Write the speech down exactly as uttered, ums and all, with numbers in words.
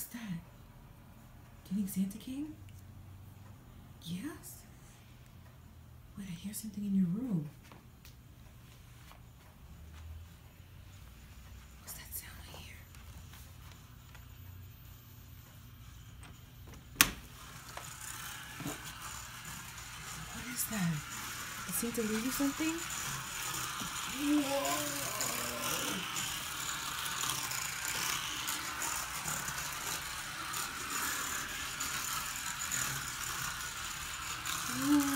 that? Do you think Santa came? Yes? Wait, I hear something in your room. What's that sound I hear? What is that? Did Santa leave you something? Whoa! Whoa.